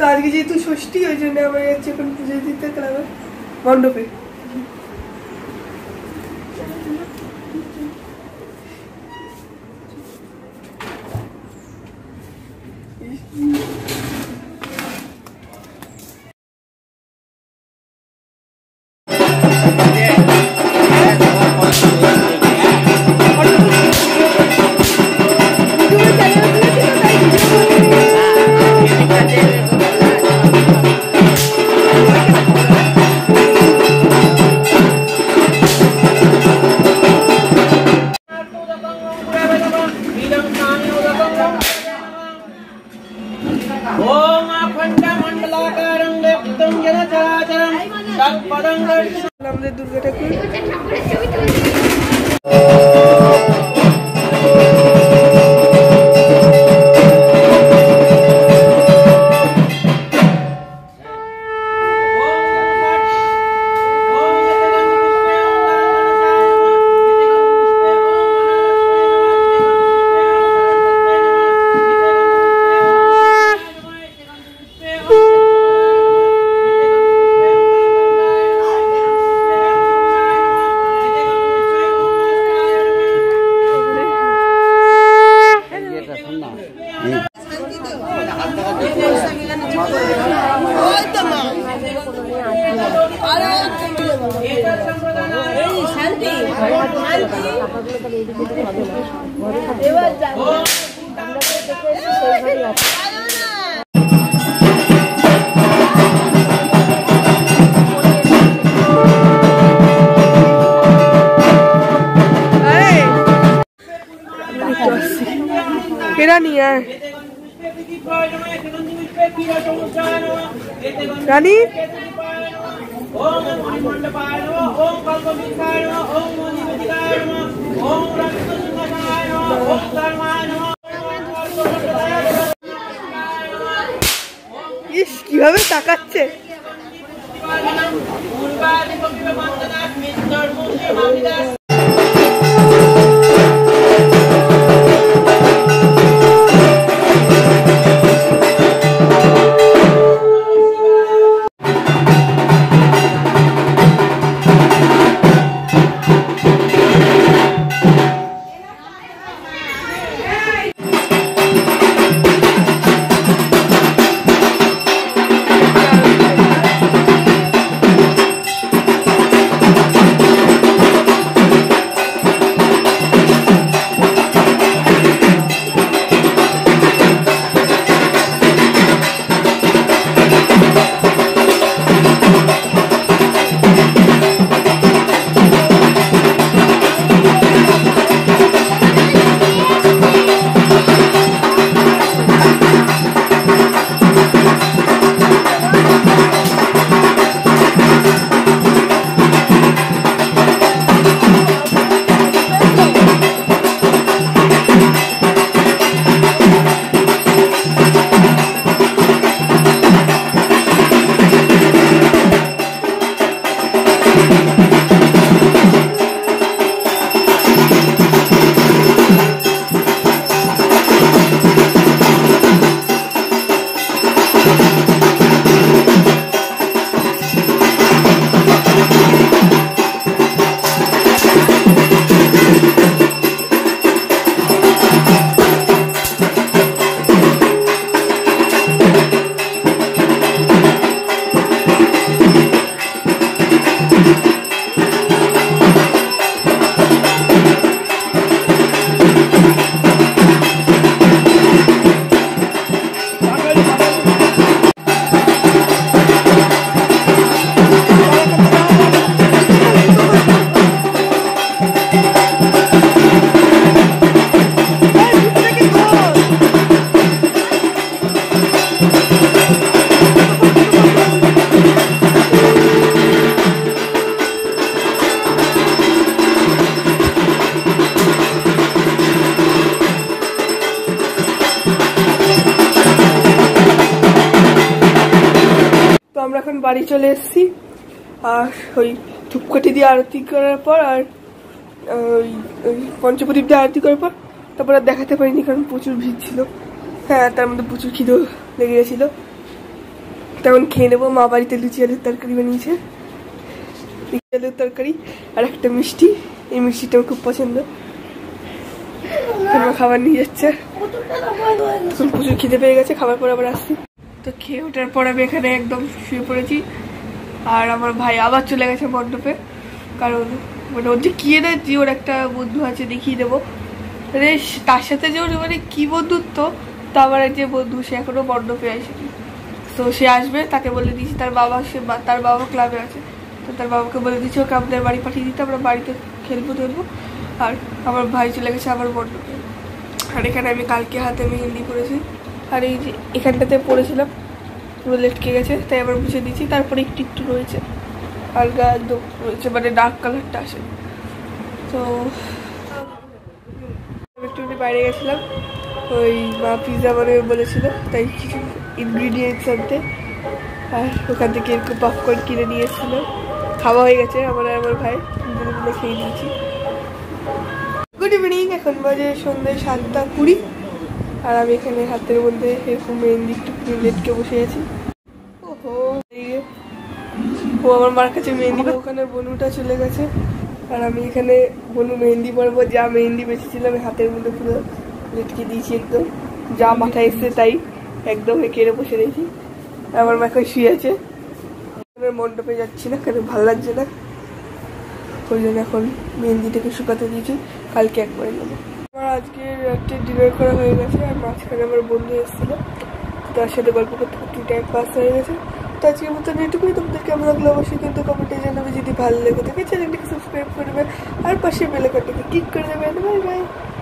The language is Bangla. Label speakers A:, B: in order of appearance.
A: আজকে যেহেতু ষষ্ঠী ওই জন্য আমরা যাচ্ছি এখন পুজো দিতে ক্লাবের মণ্ডপে। আমাদের দুর্গা ঠাকুর रानी रानी ইস কিভাবে তাকাচ্ছে আমরা এখন বাড়ি চলে এসেছি আর ওই ধূপকাঠি দিয়ে আরতি করার পর আর ওই পঞ্চপ্রদীপ দিয়ে আরতি করার পর তারপর আর দেখাতে পারিনি কারণ প্রচুর ভিড় ছিল। হ্যাঁ তার মধ্যে প্রচুর খিদেও লেগে গেছিল। তেমন খেয়ে নেবো। মা বাড়িতে লুচি আলুর তরকারি বানিয়েছে, লুচি আলুর তরকারি আর একটা মিষ্টি। এই মিষ্টিটা আমার খুব পছন্দ। খাবার নিয়ে যাচ্ছে, প্রচুর খিদে পেয়ে গেছে। খাবার পর আবার আসছি। তো খেয়ে ওঠার পর আমি এখানে একদম শুয়ে পড়েছি। আর আমার ভাই আবার চলে গেছে মণ্ডপে, কারণ মানে ওর যে কি এনেছি, ওর একটা বন্ধু আছে, দেখিয়ে দেবো। মানে তার সাথে যে ওর মানে কি বন্ধুত্ব, তো আমার যে বন্ধু সে এখনো মণ্ডপে আসেনি। তো সে আসবে, তাকে বলে দিয়েছি। তার বাবা ক্লাবে আছে, তো তার বাবাকে বলে দিয়েছি ওকে আমাদের বাড়ি পাঠিয়ে দিতে, আমরা বাড়িতে খেলবো ধরবো। আর আমার ভাই চলে গেছে আমার মণ্ডপে। আর এখানে আমি কালকে হাতে মেহেন্দি পরেছি, আর এই যে এখানটাতে পরেছিলাম পুরো লেটকে গেছে, তাই আবার মুছে দিয়েছি। তারপরে একটু একটু রয়েছে, হালকা একদম রয়েছে, মানে ডার্ক কালারটা আসে। তো একটু বাইরে গেছিলাম, ওই মা পিৎজা বানাবে বলেছিল, তাই কিছু ইনগ্রিডিয়েন্টস আনতে। আর ওখান থেকে এরকম পপকর্ন কিনে নিয়ে এসেছিলো। খাওয়া হয়ে গেছে আমার আর আমার ভাই, দুজনে মিলে খেয়ে নিয়েছি। গুড ইভিনিং, এখন বাজে সন্ধ্যে 7:20। আর আমি এখানে হাতের মধ্যে এরকম মেহেন্দি একটু লেটকে বসে আছি। ওহো, ও আমার মার কাছে মেহেন্দি, ওখানে বনুটা চলে গেছে। আর আমি এখানে বনু মেহেন্দি পরবো। যা মেহেন্দি বেঁচেছিলাম হাতের মধ্যে পুরো লেটকে দিয়েছি, একদম যা মাথায় এসছে তাই একদম কেড়ে বসে রয়েছি। আমার মা এখন শুয়ে আছে। মণ্ডপে যাচ্ছি না, কারণ ভালো লাগছে না, ওই জন্য এখন মেহেন্দিটাকে শুকাতে দিয়েছি, কালকে একবারে নেবো। আমার আজকে একটা ডিনার করা হয়ে গেছে, আর মাঝখানে আমার বন্ধু এসেছিলো, তার সাথে গল্প করতে করতে টাইম পাস হয়ে গেছে। তো আজকের মতন এটুকুই। তোমাদের কেমন লাগলো অবশ্যই কিন্তু কমেন্টে জানাবে। যদি ভালো লেগে থাকে চ্যানেলটিকে সাবস্ক্রাইব করবে আর পাশে বেল আইকনটাকে ক্লিক করে দেবে। Bye by.